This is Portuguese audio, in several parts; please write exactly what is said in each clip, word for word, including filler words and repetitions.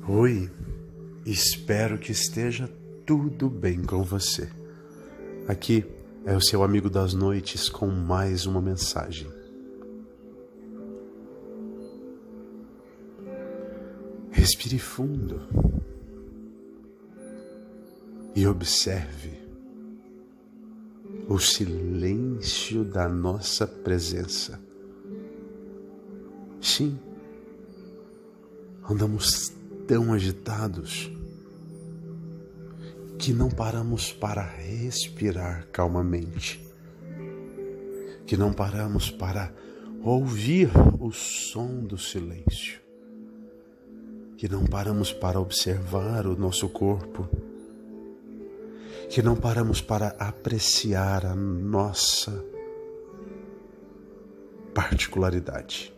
Oi, espero que esteja tudo bem com você. Aqui é o seu amigo das noites com mais uma mensagem. Respire fundo e observe o silêncio da nossa presença. Sim, andamos tão agitados que não paramos para respirar calmamente, que não paramos para ouvir o som do silêncio, que não paramos para observar o nosso corpo, que não paramos para apreciar a nossa particularidade.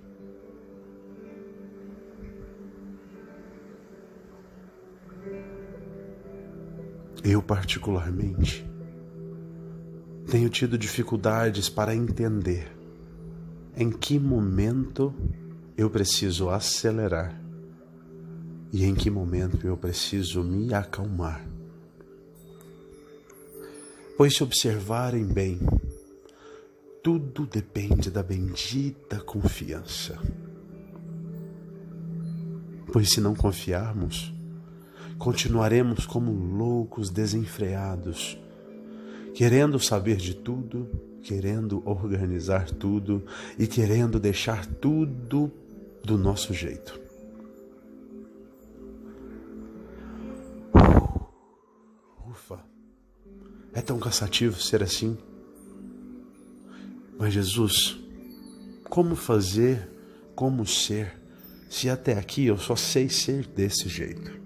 Eu, particularmente, tenho tido dificuldades para entender em que momento eu preciso acelerar e em que momento eu preciso me acalmar. Pois, se observarem bem, tudo depende da bendita confiança. Pois, se não confiarmos, continuaremos como loucos desenfreados, querendo saber de tudo, querendo organizar tudo e querendo deixar tudo do nosso jeito. Ufa, é tão cansativo ser assim. Mas Jesus, como fazer, como ser, se até aqui eu só sei ser desse jeito?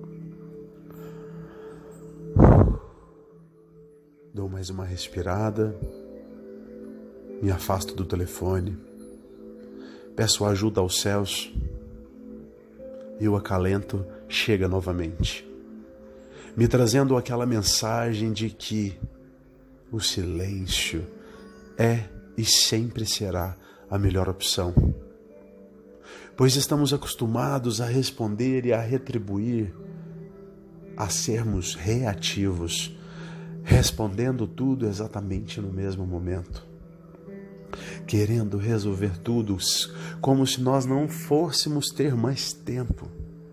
Dou mais uma respirada, me afasto do telefone, peço ajuda aos céus e o acalento chega novamente, me trazendo aquela mensagem de que o silêncio é e sempre será a melhor opção, pois estamos acostumados a responder e a retribuir, a sermos reativos, respondendo tudo exatamente no mesmo momento, querendo resolver tudo como se nós não fôssemos ter mais tempo,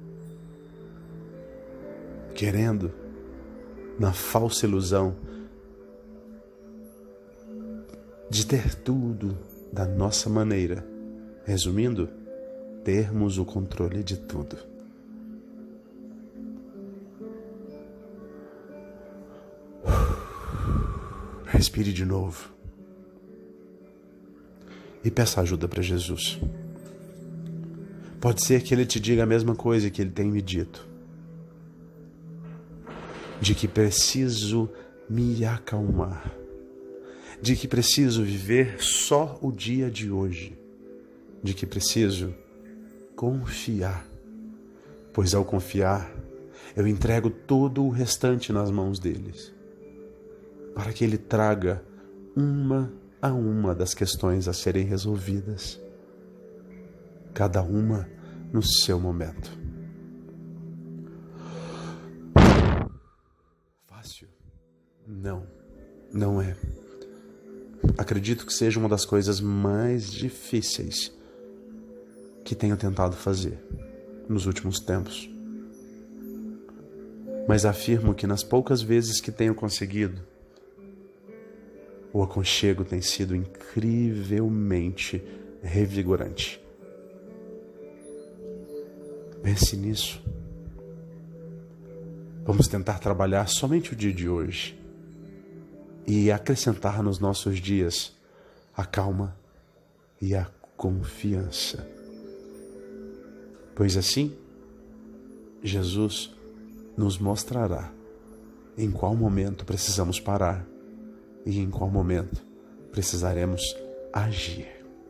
querendo, na falsa ilusão de ter tudo da nossa maneira, resumindo, termos o controle de tudo. Respire de novo e peça ajuda para Jesus. Pode ser que Ele te diga a mesma coisa que Ele tem me dito, de que preciso me acalmar, de que preciso viver só o dia de hoje, de que preciso confiar, pois ao confiar eu entrego todo o restante nas mãos deles, para que Ele traga uma a uma das questões a serem resolvidas, cada uma no seu momento. Fácil? Não, não é. Acredito que seja uma das coisas mais difíceis que tenho tentado fazer nos últimos tempos. Mas afirmo que nas poucas vezes que tenho conseguido, o aconchego tem sido incrivelmente revigorante. Pense nisso. Vamos tentar trabalhar somente o dia de hoje e acrescentar nos nossos dias a calma e a confiança. Pois assim, Jesus nos mostrará em qual momento precisamos parar e em qual momento precisaremos agir.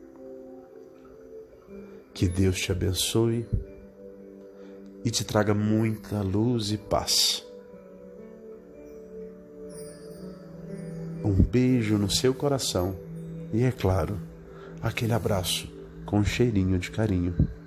Que Deus te abençoe e te traga muita luz e paz. Um beijo no seu coração e, é claro, aquele abraço com um cheirinho de carinho.